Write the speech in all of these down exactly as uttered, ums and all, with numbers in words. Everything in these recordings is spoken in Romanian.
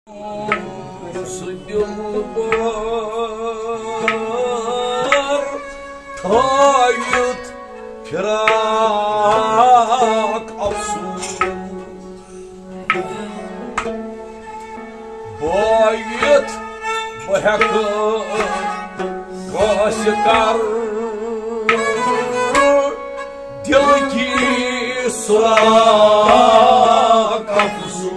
Судьбар тают пирог овсу, боет бояка госикар, делки сурак овсу.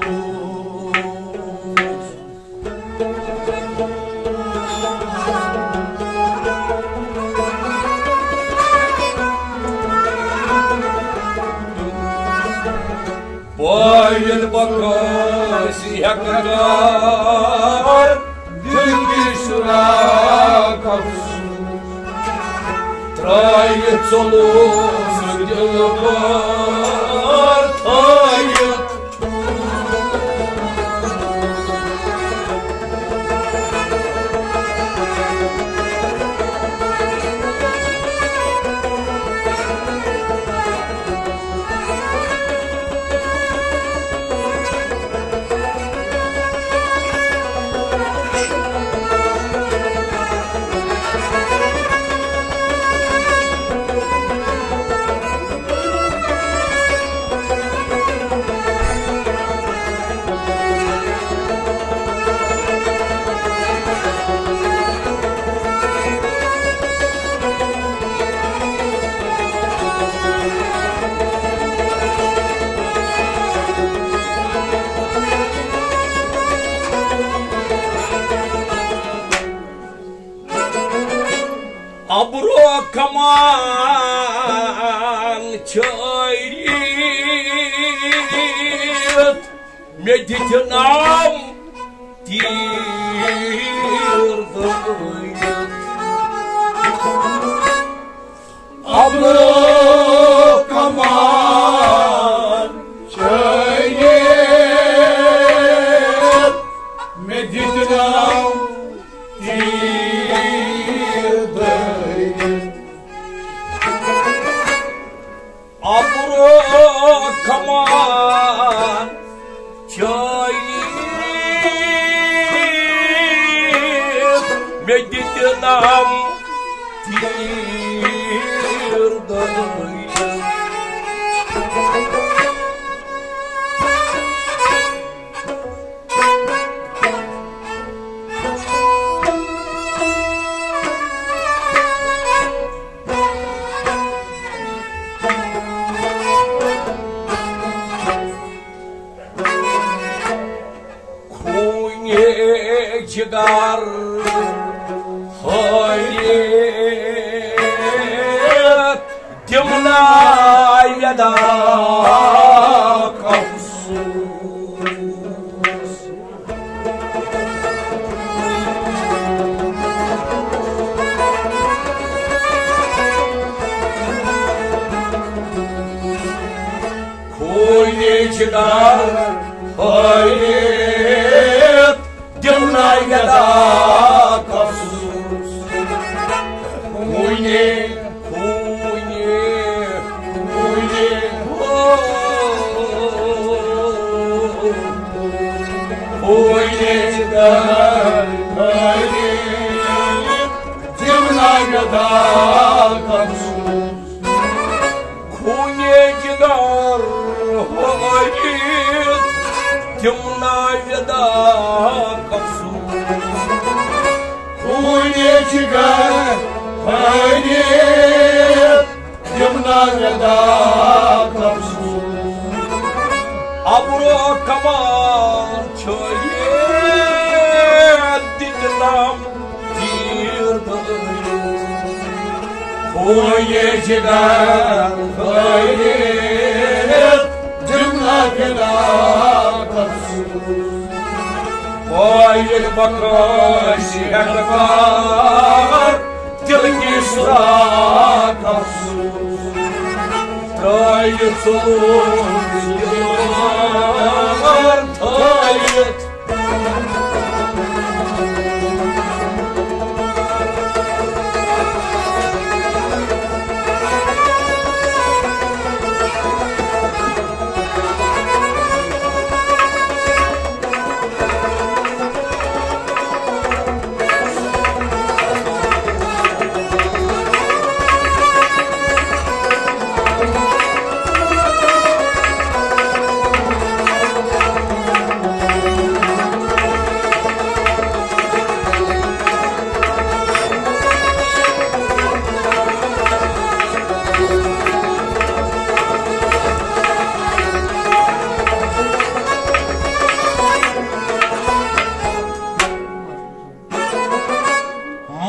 Боет бокоси якогар, дылки шуракавсу, троет солос делбар, тает. Abro kaman çayrit, meditinam tirdırt. Abro kaman çayrit, meditinam Abro kaman çayır, meditinam tirdırt. Cigar hayret dimna yada kavsus, koyne cigar hayret dimna yada kavsus, huyne, huyne, huyne, huyne cigar, hayret, dimna yada kavsus, huyne cigar, hayret, dimna yada Huyne cigar, hayret, dimna yada kavsus. Abro kaman çayır, didilam tirdırt. Huyne cigar, hayret, dimna yada kavsus. Boyet bakaşı yakar, dilki surak kavsus, tayet solun yıllar, tayet.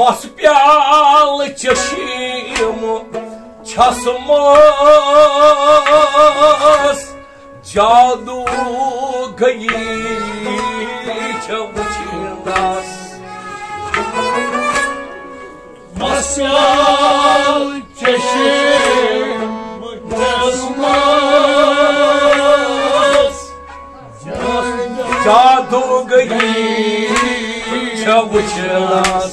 मस प्याल चशीम छसमस जादू गई वुचनस मस प्याल चशीम छसमस जादू गई वुचनस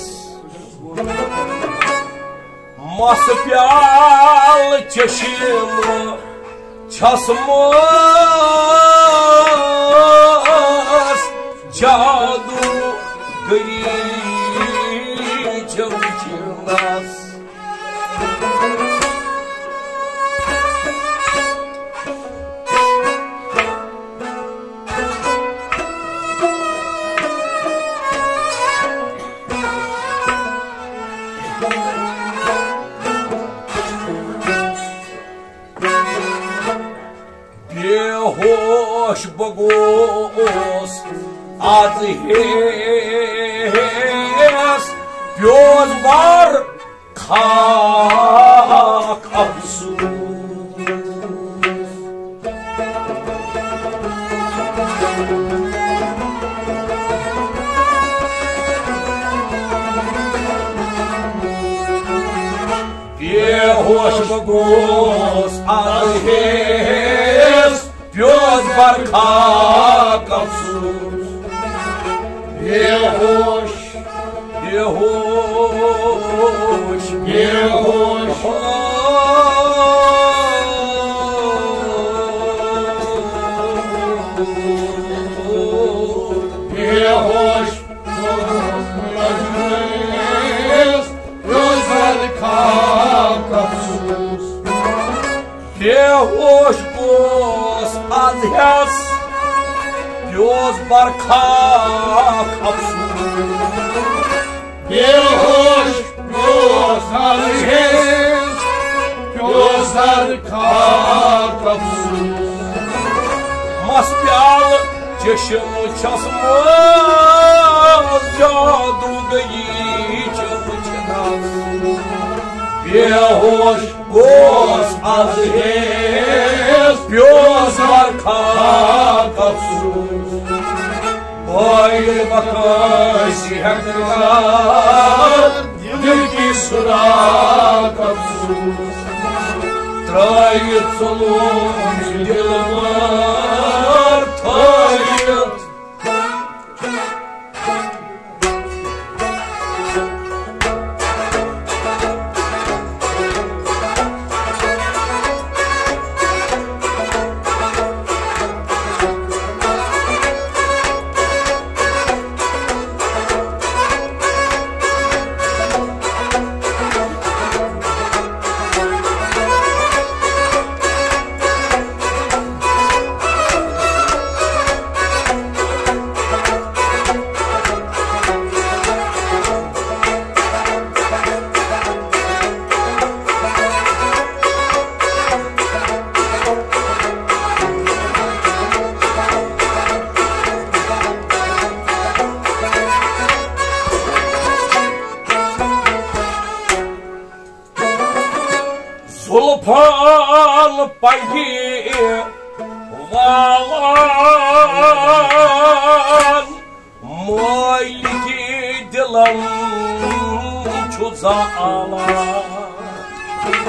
मस प्याल चशीम छसमस जादू गई वुचनस बेहोश बगोस आज हेस प्योज बार खाक अफसूस बेहोश बगोस आज हेस प्योज बार खाक अफसूस बेहोश बेहोश बेहोश बेहोश रोज़र खाक अफसूस बेहोश गोस आज हेस प्योज बार खाक अफसूस बेहोश गोस आज हेस रोज़र खाक अफसूस मस प्याल चशम छसमस जादू गई वुचनस बेहोश गोस आज हेस प्योज बार खाक अफसूस बाइल बकाशी हकदार दिल की सुराख अफसूस त्रायत सलोम दिलवार थायत जुल्फान पंगी वालान मोइकी दिलन छुजालान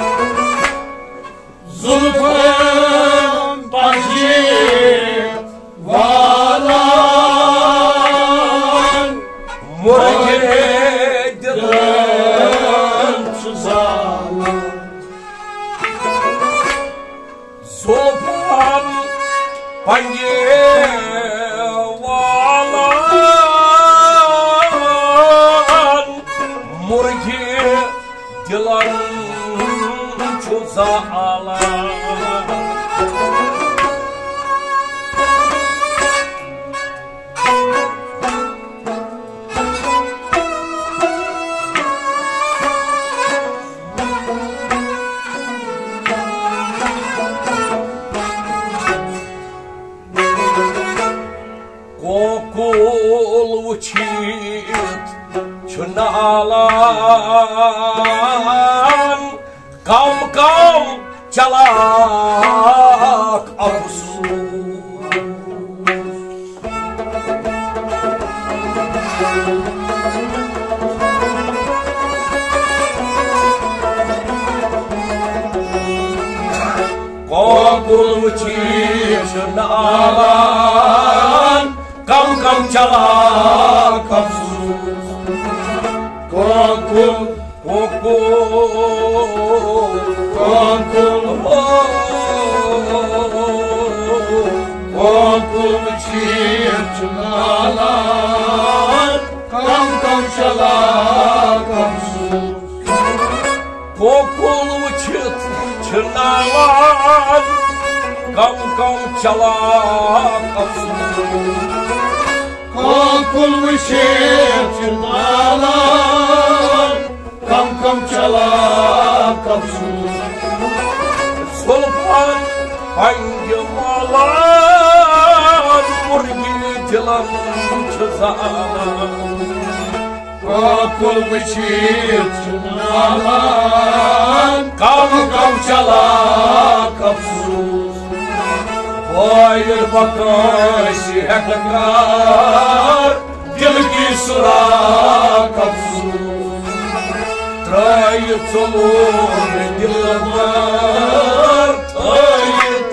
जुल्फान पंगी वालान मोइकी दिलन छुजालान जुल्फान पंगी वालान मुर्गी दिलन छुजालान Kokul uçit çınalan kam kam çalak avusuz. Kokul çınalan kam kam çalak avusuz. Kokul, Kokul, kokul, kokul çınalan, kam kam çalak kamsuz. kokul çıt çınalan kam kam çalak avusuz. Kokul çınalan, kam kam çalak kamsuz. Sulpan hangi malan murgi dilan çızalan. Kokul çınalan, Kam kam çalak kamsuz. Hayır bakışı hekler dil ki sura kapsuz. Trayıp solur dilber trayıp.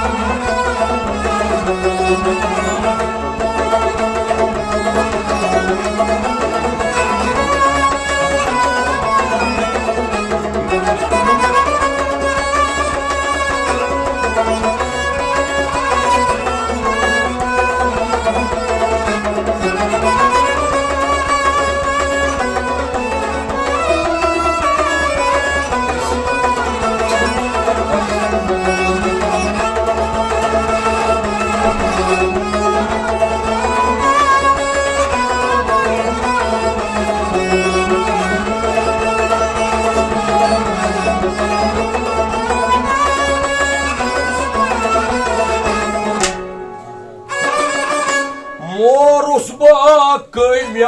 Morus bakıym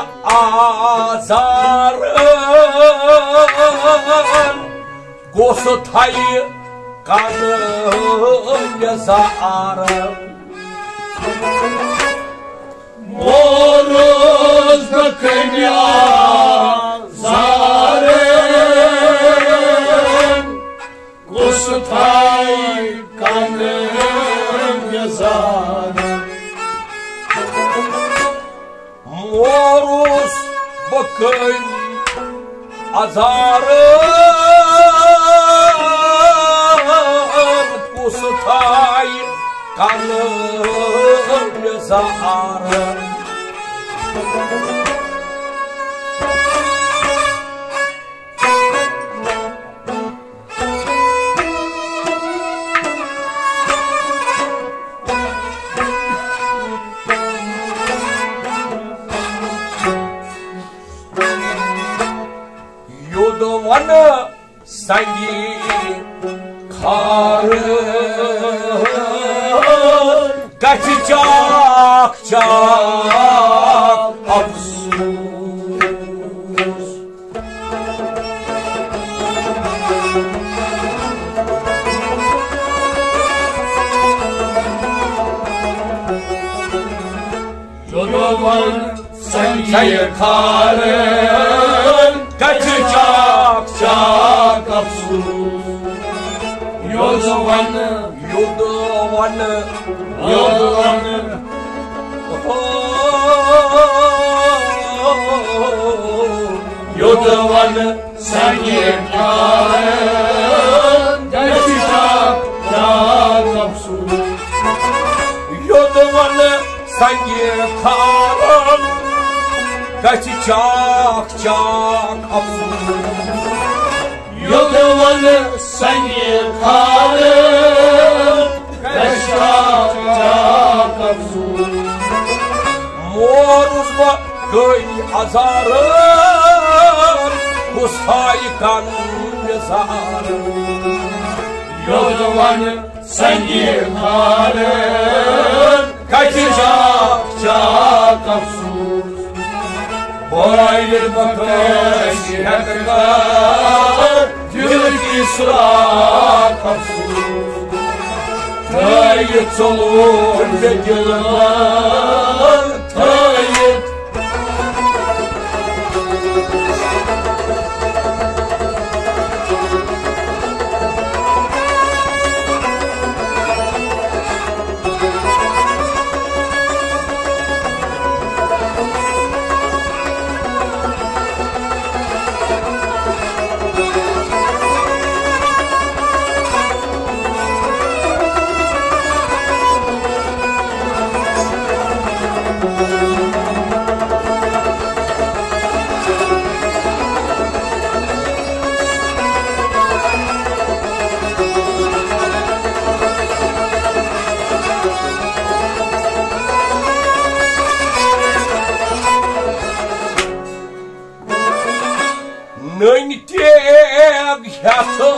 azarın Gosutay kanım yazarım. Moruz bakın yazarım, Kusutay kanım yazarım. Morus bakıym azarın Gosutay kanım yazarım. Yuduvanı sanki karın kaçacak çak afsuz. Yodovan sanki Karın kaçacak çak kapsuz. Yodovan, Yuduvanı yodovan, yodovan sanki karın kaçacak kapsuz. Yuduvanı sanki karın kaçacak çak afsuz. Yodovan sanki karın kaçacak kapsuz. Moruz bakıy azarın Kustay kan yazarın. Yodovan sanki karın kaçacak kapsuz. Boylir bakış yakırlar Gülki surat kapsuz Tayit olur ve yıllar Tayit Năni teg yatı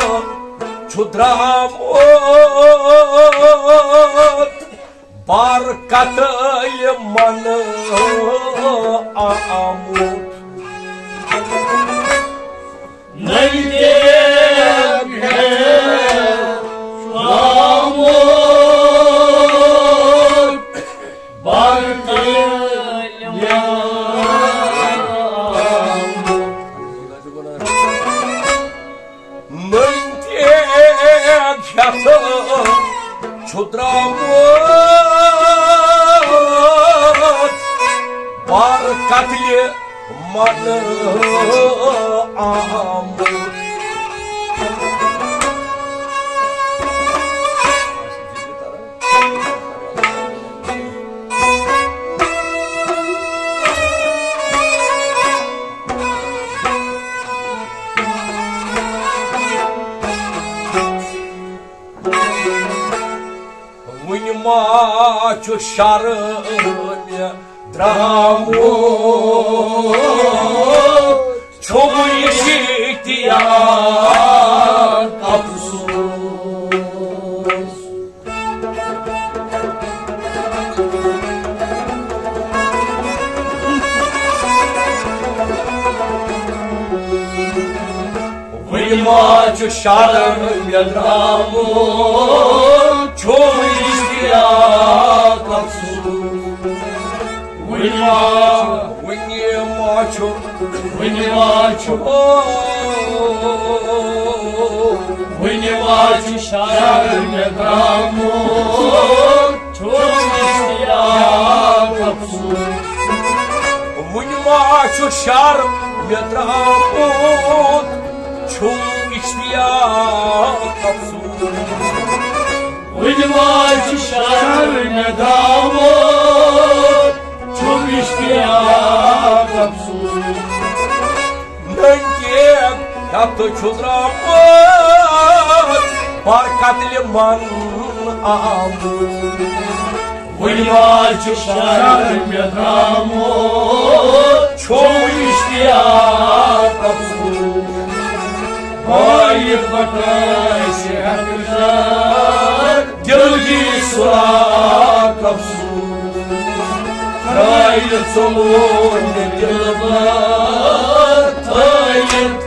çudramot Barkatı limanı amut Năni teg çudramot Barkatı Yatı çudramot Barkatli manı amut Maçu şarıya dramut Çoğu yeşikti ya kapsuz Maçu şarıya dramut Çoğu ya kapsuz Vini Vini maço Vini maço Vini maço şarkı dramut Çok ya kapsuz Vini maço şarkı dramut Çok ya kapsuz Vıcmacı şarne damot Çok iştiyak kapsuz Nönkiyem yaptı çudramot Barkat liman amut Vıcmacı şarne damot Çok iştiyak kapsuz Hayır bakışı yakışar Gölgi surat kapsuz Tayit olur ne yıllar Tayit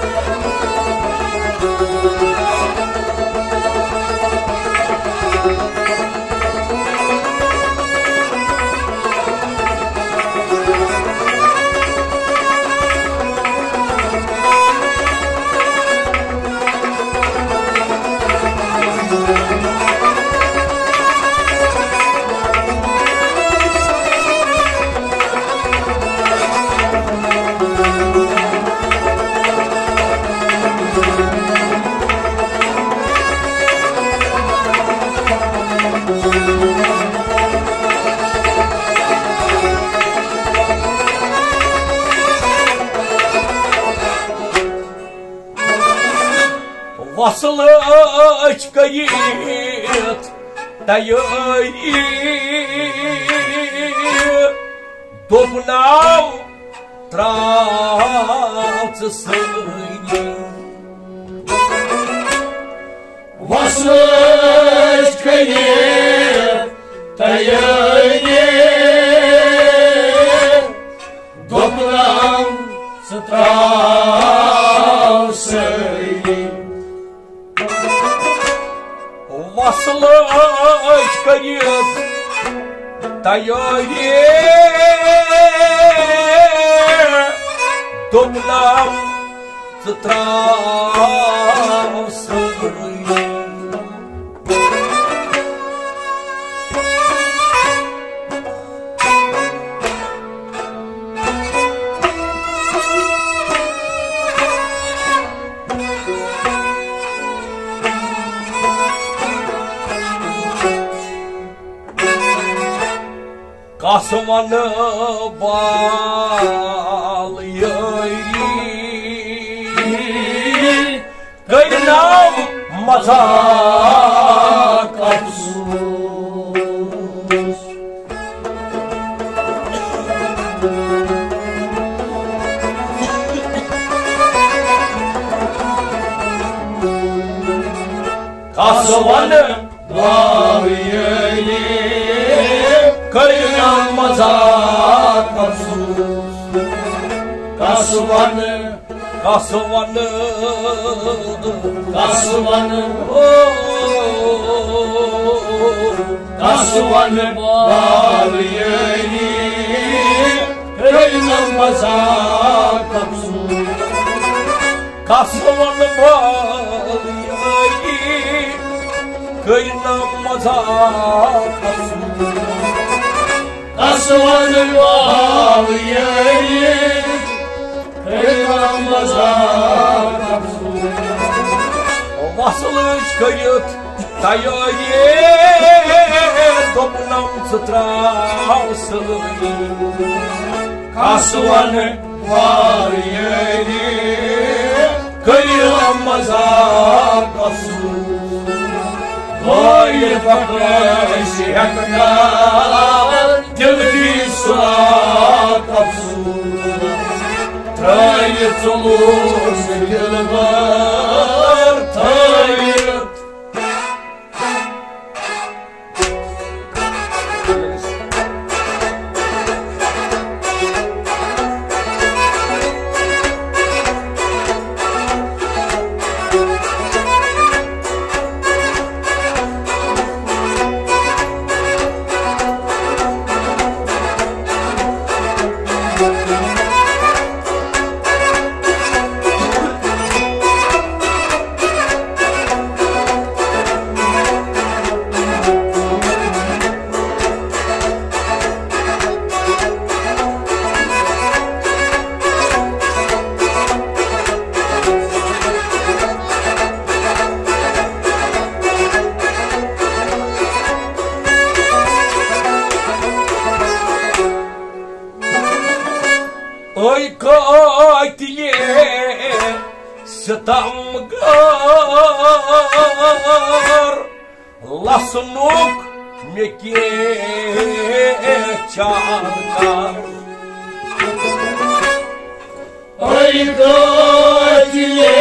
Vasылычкает тайой Добнам тралцы сыни Vasılычкает тайой Добнам kayıt tayori Domnam zıtrasın Kasmanı bağlayayım Gaynam mazak afsus Kasmanı bağlayayım Gaynam mazak afsus Kasmanı Kasmanı Kasmanı Kasmanı bağlayayım Köyünden mazak kapsın Kasmanı bağlayayım Köyünden mazak kapsın Kasmanı bağlayayım Köyünden mazak kapsın Vasılış kayıt tayori Domnam zıtrasın Kasmanı bağlayayım Köyünden mazak kapsın Oy bakışı yaklar Dildi surat kapsın Trayet olur yıllar Trayet Oy katili sitamgar Lasnuk meke çarkar Ay katile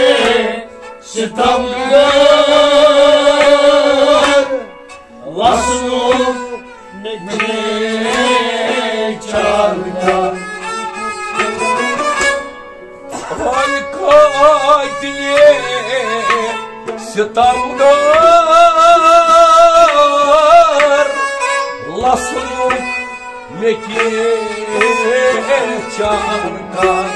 sitamgar Lasnuk meke çarkar Oy katili sitamgar Lasnuk meke çarkar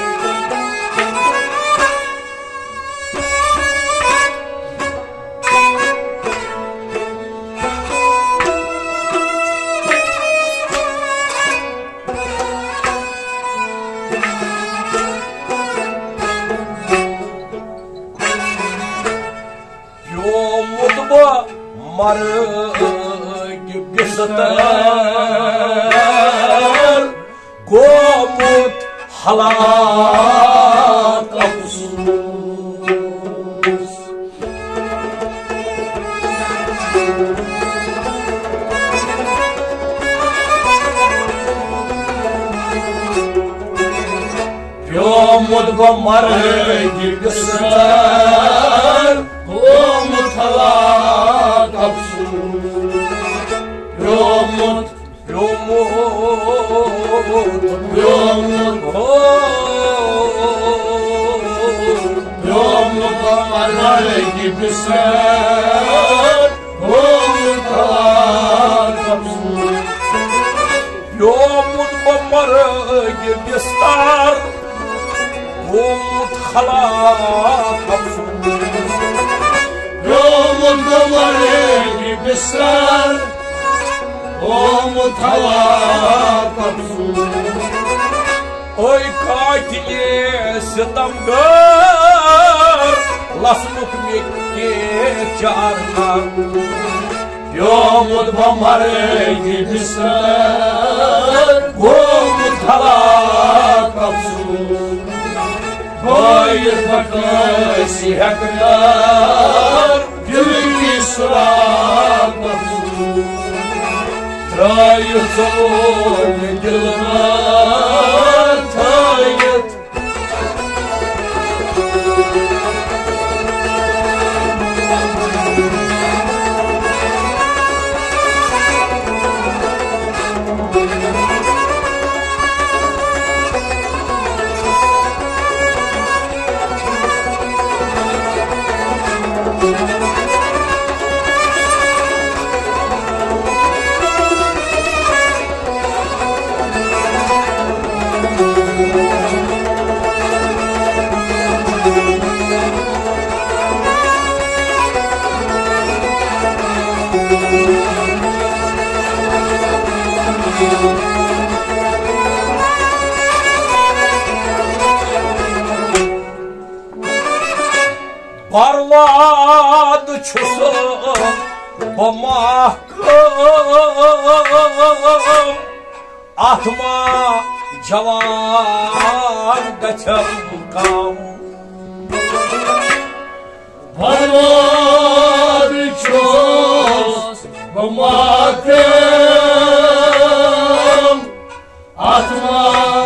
Marı gibi satar Gomut halak kapsuz Gomut marı gibi satar Gomut halak kapsuz Yomut, Yomut yomut, yomut, anlar gibi sen, yomut, Yomut bombarı gibi star Yomut halak kapsun Yomut bombarı gibi star Yomut halak kapsun Oy katili sitamgar Lasmuk Mekke çağırlar Yomut bombarı gibi star Yomut halak kapsun Hayır bakası yaklar Gülü surat kapsun Trayı sol yılmaz Trayı Parvadı çusun Bamahkım Atma cavan kaçım kam Parvadı çöz Bamahkım Atma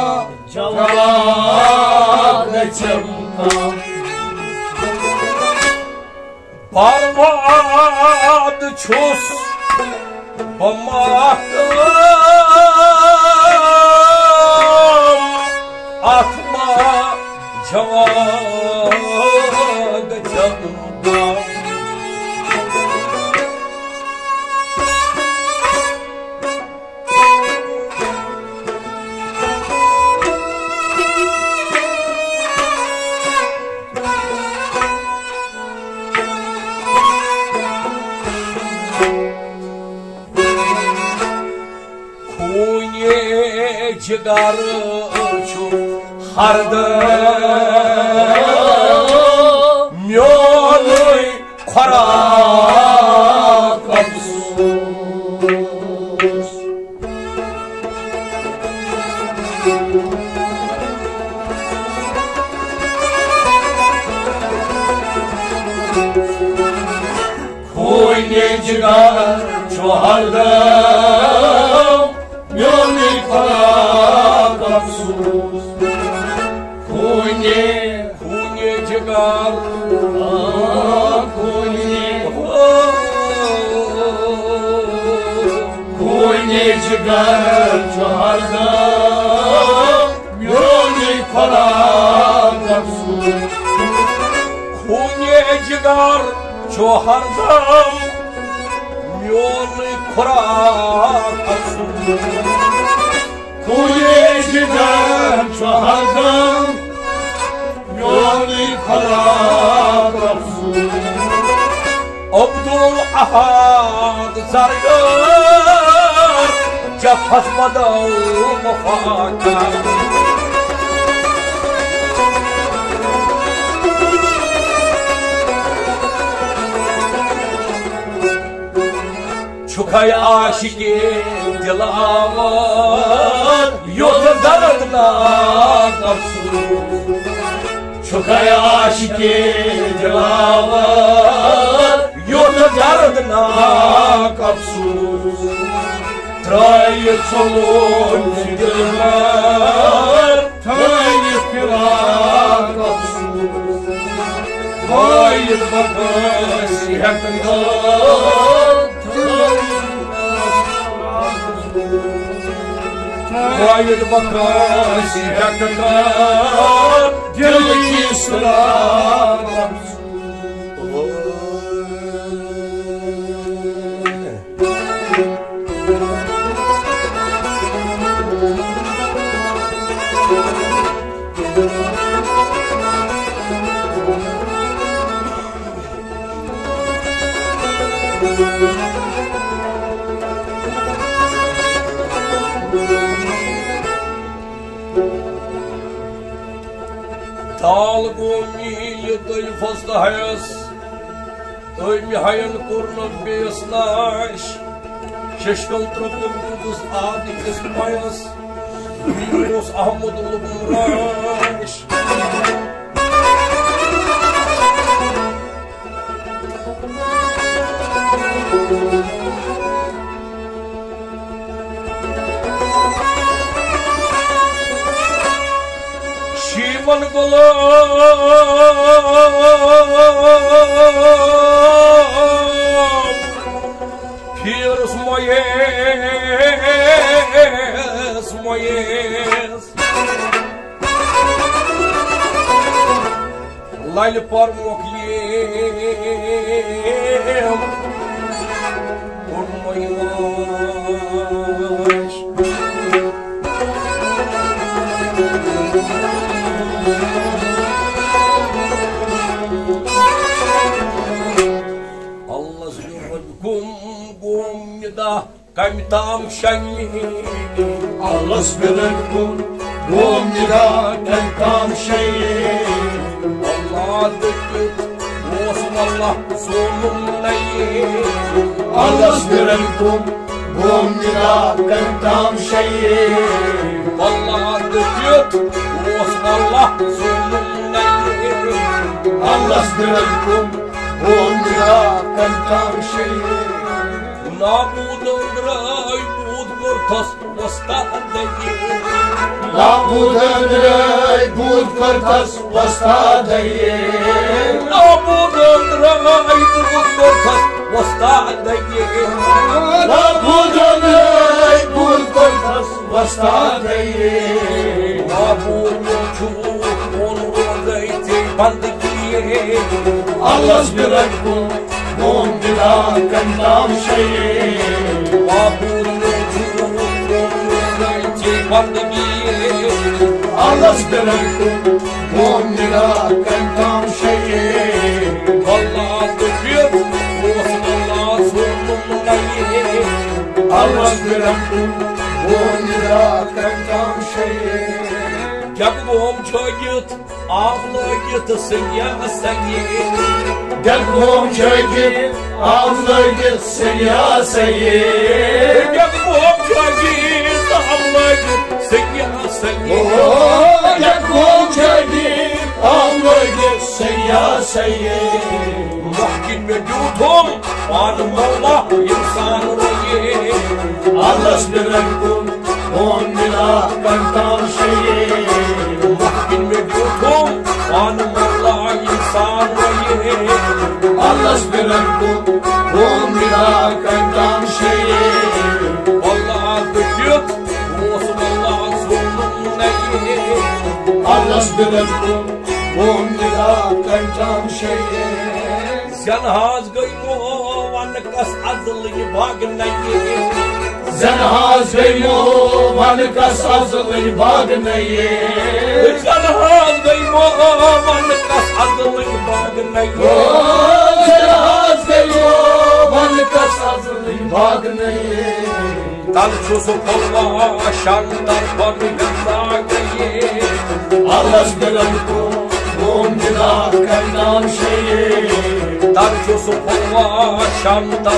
cavan kaçım kam Parvadı çus Bamahkım Atma cavan kaçım kam Cigarı çok hardı Myonuy kara kapsuz Kuyne cigar çok hardı Myonuy kara kapsuz Kuyne Kuyne cigar Kuyne Kuyne cigar çağırdı Myonuy kara kapsuz Kuyne cigar çağırdım Myonuy kara kapsuz Kuyeci'den çağırdım Yolu kara kapsın Abdul Ahad Zargar Cefasmada muhakkak Çukay aşiki dilavat Yok dardına kapsuz Çukay aşiki dilavat Yok dardına kapsuz Trayı solun dilmer Trayı kira kapsuz Hayır bakası yakından Hayır bakası yakından Gölge sıra Tal gomi doi fazla hayas Doi mi hayan kurnan beyasnaş Şeşkal tropum kuduz adi kesmayas Miros Ahmedulu Muraş Şivan Golam Pirs moyes moyes Laylı parmak yem Kurmaymış Allah zürüm gum gum da Kamtam şenli Allah zürüm gum gum da Kamtam şenli Allah döküp olsun Allah sonum neyi Allah zürüm gum gum da Kamtam şenli Allah döküp olsun Allah sonum neyi Allah zürüm gum gum da Kamtam şenli Nabudandray bud kortas vastadayi Nabudandray bud kortas vastadayi Nabudandray bud kortas vastadayi Nabudandray bud kortas vastadayi Nabudu onurdayti bandiye Allah zbirakum Gondila Kamtam şenli Nabudu onurdayti bandiye Allah zbirakum Gondila Kamtam şenli Allah döküp olsun Allah sonum neyi Allah zbirakum Gondila Kamtam şenli Yakbom çayıt ağla yıtısın ya seni Gel komşa git ağla gitsin ya seyyid Yakbom çayıt ağla yıtısın ya seni Gel komşa git ağla gitsin ya seyyid Mahkin vücudum Vanım Allah insan rayı Allah zbirakum Gondila Kamtam şenli Mahkin vücudum Vanım Allah insan rayı Allah zbirakum Gondila Kamtam şenli Allah döküp olsun Allah sonum neyi Allah zbirakum Gondila Kamtam şenli Sen haz gıymo Vanıkas azılı bagneyi Sen hazgıymo Vanıkas azılı bagneyi Sen haz gıymo Vanıkas azılı bagneyi Sen hazgıymo Vanıkas azılı bagneyi Dal çusu kolla şandar bagneyi Allah zbirakum Gondila Kamtam şenli Dal çusu kolla şandar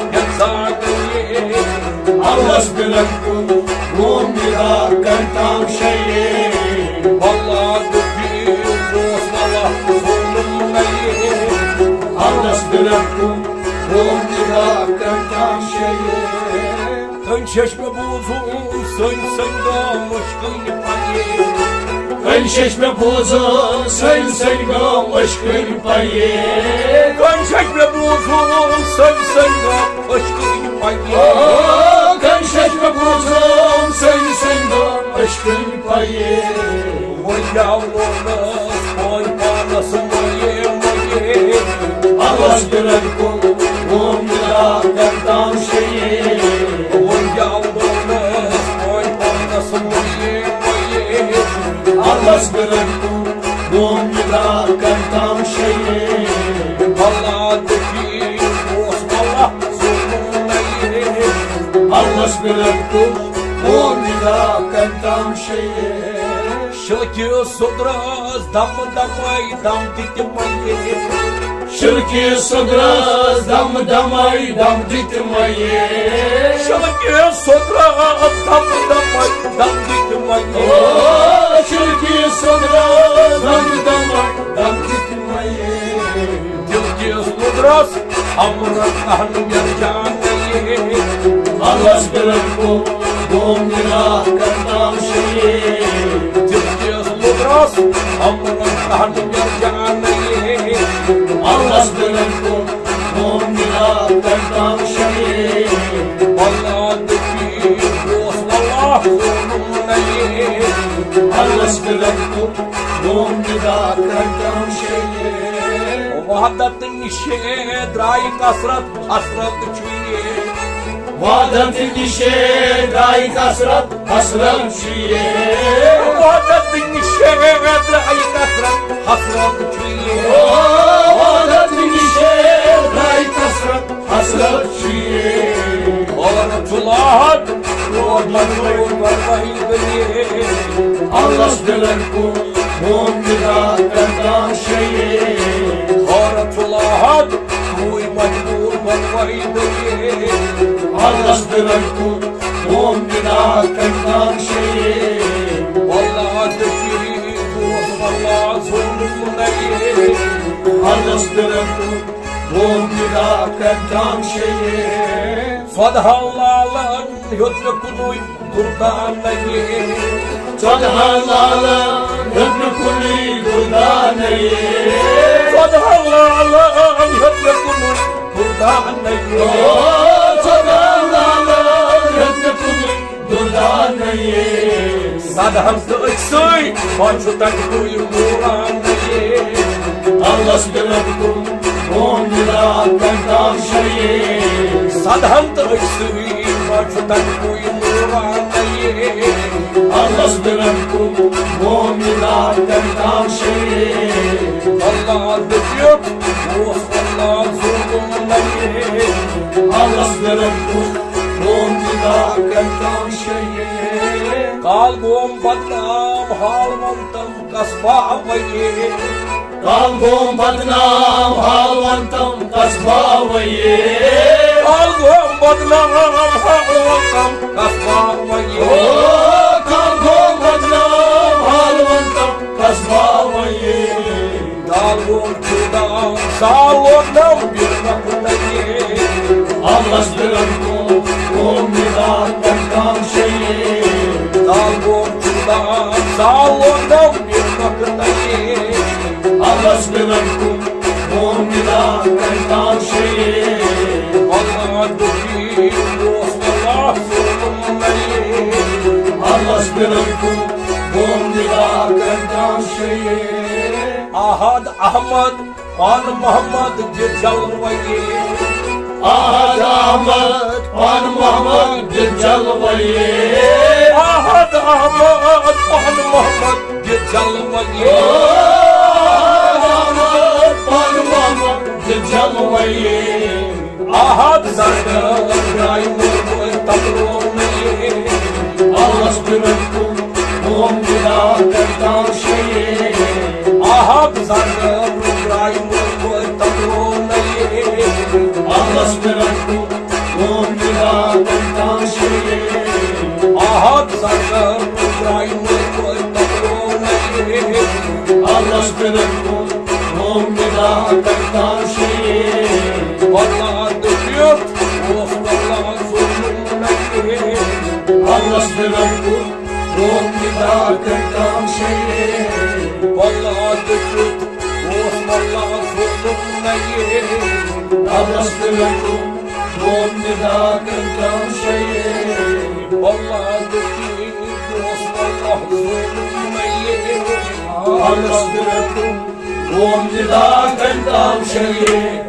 bagneyi Allah zbirakum Gondila Kamtam şenli Vallahi döküp olsun Allah sonum neyi Allah zbirakum Gondila Kamtam şenli Ön çeşme buzun sön sön doğmuş kıyı payı Ön çeşme buzun sön sön doğmuş kıyı payı Ön çeşme buzun sön sön doğmuş kıyı payı Ön çeşme buzun sön sön doğmuş kıyı payı Oy yavrumuz oy parlasın moye moye Allah zbirakum Gondila Kamtam şenli Oy yavrumuz oy parlasın moye moye Allah zbirakum Gondila Kamtam şenli Allah döküp olsun Allah sonum neyi Allah zbirakum Gondila Kamtam şenli Şılki sudras dam damay dam ditmaye Şılki sudras dam damay dam ditmaye Şılki sudras dam damay dam ditmaye Şılki sudras dam damay dam ditmaye Şılki sudras amran ahnum yarjanaye Allah bilir bu gomdira kandam şeye Şılki sudras amran ahnum yarjanaye Allah bilir bu gomdira kandam şeye Allah deki Allah sonumnaye Allah bilir bu gomdira kandam şeye Vahdatin nişe drai kasrat hasrat çüye Vahdatin nişe drai kasrat hasrat çüye Vahdatin nişe drai kasrat hasrat çüye Vahdatin nişe drai kasrat hasrat çüye Oratulahat Rodman varvahil beye Allah bilir bu gomdira kandam şeye Oratulahat Kuy majbur varvahil beye Allah bilir bu gomdira kandam şeye Vallahi deki Allah sonumnaye Allah bilir bu gomdira kandam şeye Sadhallalan yotme kunuy durdanaye Sadhallalan yotme kunuy durdanaye Sadhallalan yotme kunuy durdanaye Sadhallalan yotme kunuy durdanaye Sadham tıksıy Pançutak kuy muranaye Allah bilir bu gomdira kandam şeye Sadham tıksıy Pançutak kuy muranaye Allah bilir bu gomdira kandam şeye Allah döküyor Allah zulümnaye Allah bilir bu gomdira kandam şeye Kalbum badnam halvantam kasbavaye Kalbum badnam halvantam kasbavaye Kalbum badnam halvantam kasbavaye Kalbum badnam halvantam kasbavaye Dalgum çudam salonam bir vaktaye Allah bilir bu gomdira kandam şeye Dalgum çudam salonam bir vaktaye Allah bilir bu gomdira kandam şeye Allah döküyor Allah zulümnaye Allah bilir bu gomdira kandam şeye Ahad Ahmad Pan Muhammad Jalvaye Ahad Ahmad Pan Muhammad Jalvaye Ahad Ahmad Pan Muhammad Jalvaye Ahad Ahmad Pan Muhammad Jalvaye Ahad Zardar İbrahim Tabroniye Allah bilir bu gomdira kandam şeye Ahad Zardar İbrahim Tabroniye Allah bilir bu gomdira kandam şeye Ahad Zardar İbrahim Tabroniye Allah bilir bu gomdira kandam şeye Vallahi döküyor Allah zulümnaye Allah bilir bu gomdira kandam şeye Vallahi döküyor Allah zulümnaye Allah bilir bu gomdira kandam şeye Vallahi döküyor Allah zulümnaye Allah bilir bu gomdira kandam şeye